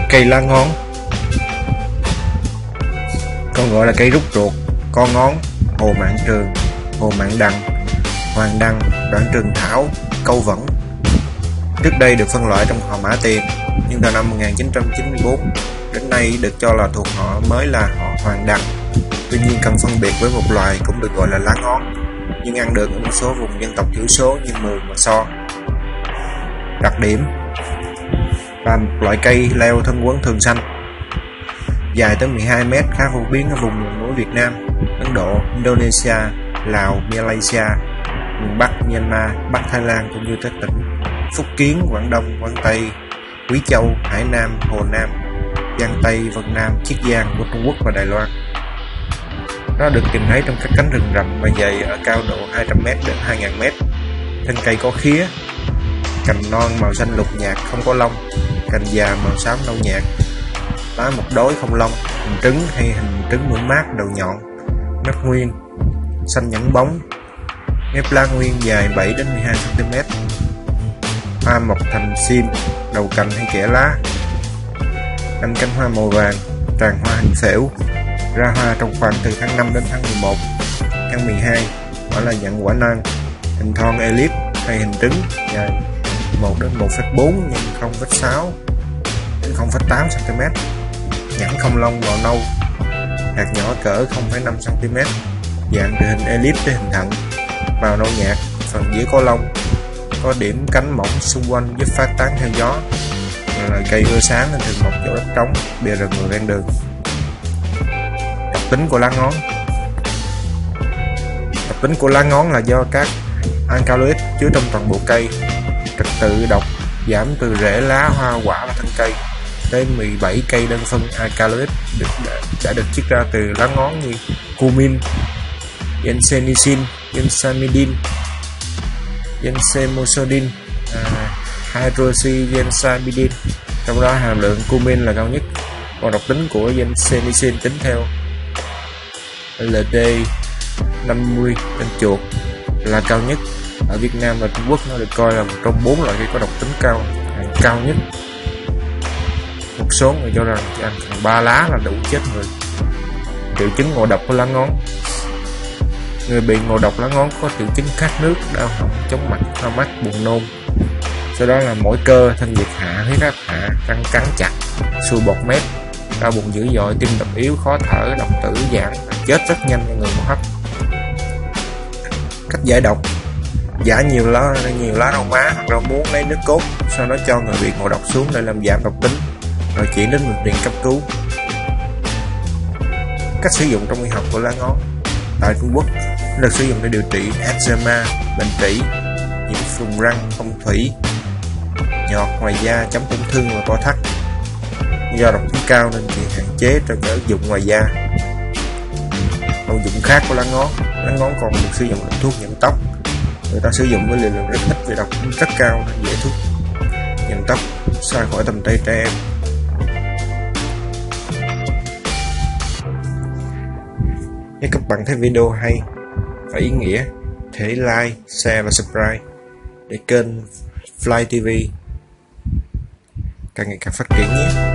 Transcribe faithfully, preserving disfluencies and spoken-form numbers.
Cây lá ngón, còn gọi là cây rút ruột, con ngón, hồ mạn trường, hồ mạn đằng, hoàng đăng, đoạn trường thảo, câu vẫn. Trước đây được phân loại trong họ Mã Tiền, nhưng từ năm một nghìn chín trăm chín mươi tư đến nay được cho là thuộc họ mới là họ Hoàng Đằng. Tuy nhiên cần phân biệt với một loài cũng được gọi là lá ngón, nhưng ăn được ở một số vùng dân tộc thiểu số như Mường và So. Đặc điểm là một loại cây leo thân quấn thường xanh, dài tới mười hai mét, khá phổ biến ở vùng miền núi Việt Nam, Ấn Độ, Indonesia, Lào, Malaysia, miền Bắc Myanmar, Bắc Thái Lan cũng như các tỉnh Phúc Kiến, Quảng Đông, Quảng Tây, Quý Châu, Hải Nam, Hồ Nam, Giang Tây, Vân Nam, Chiết Giang của Trung Quốc và Đài Loan. Nó được tìm thấy trong các cánh rừng rậm và dày ở cao độ hai trăm mét đến hai nghìn mét. Thân cây có khía, cành non màu xanh lục nhạt không có lông, cành già màu xám nâu nhạt, lá một đối không lông, hình trứng hay hình trứng mũi mát, đầu nhọn, nếp nguyên, xanh nhẵn bóng, nếp lá nguyên dài bảy đến mười hai xăng ti mét. Hoa mọc thành sim, đầu cành hay kẽ lá. Năm cánh hoa màu vàng, tràn hoa hình phễu, ra hoa trong khoảng từ tháng năm đến tháng mười một. Tháng mười hai, quả là dạng quả non, hình thon elip hay hình trứng, dài một đến một phẩy bốn nhân không phẩy sáu đến không phẩy tám xăng ti mét. Nhẵn không lông, màu nâu, hạt nhỏ cỡ không phẩy năm xăng ti mét, dạng từ hình elip tới hình thận, màu nâu nhạt, phần dưới có lông, có điểm cánh mỏng xung quanh giúp phát tán theo gió. Là loài cây ưa sáng nên thường mọc chỗ đất trống, bìa rừng và ven đường. Độc tính của lá ngón. Độc tính của lá ngón là do các alkaloid chứa trong toàn bộ cây. Trật tự độc giảm từ rễ, lá, hoa, quả và thân cây. Tới mười bảy cây đơn phân alkaloid được, đã, đã được chiết ra từ lá ngón như cumin, gensenicin, gensamidin, gensemosodin, à, hydroxygensamidin. Trong đó hàm lượng cumin là cao nhất, còn độc tính của gensenicin tính theo L D năm mươi trên chuột là cao nhất. Ở Việt Nam và Trung Quốc nó được coi là một trong bốn loại cây có độc tính cao hàng cao nhất. Một số người cho rằng chỉ ăn phần ba lá là đủ chết người. Triệu chứng ngộ độc của lá ngón. Người bị ngộ độc lá ngón có triệu chứng khát nước, đau họng, chóng mặt, đau mắt, buồn nôn. Sau đó là mỏi cơ, thân nhiệt hạ, huyết áp hạ, răng cắn chặt, sùi bọt mép, đau bụng dữ dội, tim đập yếu, khó thở, đồng tử giãn, chết rất nhanh cho người hô hấp. Cách giải độc: giã nhiều lá nhiều lá rau má hoặc rau muống, lấy nước cốt, sau đó cho người bị ngộ độc xuống để làm giảm độc tính, rồi chuyển đến bệnh viện cấp cứu. Cách sử dụng trong y học của lá ngón. Tại Trung Quốc, nó được sử dụng để điều trị eczema, bệnh trĩ, nhiễm trùng răng, phong thủy, nhọt ngoài da, chống tổn thương và co thắt. Do độc tính cao nên chỉ hạn chế cho các ứng dụng ngoài da. Công dụng khác của lá ngón. Lá ngón còn được sử dụng làm thuốc nhuộm tóc. Người ta sử dụng với liều lượng rất ít vì độc tính rất cao nên dễ thuốc nhuộm tóc xa khỏi tầm tay trẻ em. Nếu các bạn thấy video hay và ý nghĩa, hãy like, share và subscribe để kênh Fly ti vi càng ngày càng phát triển nhé.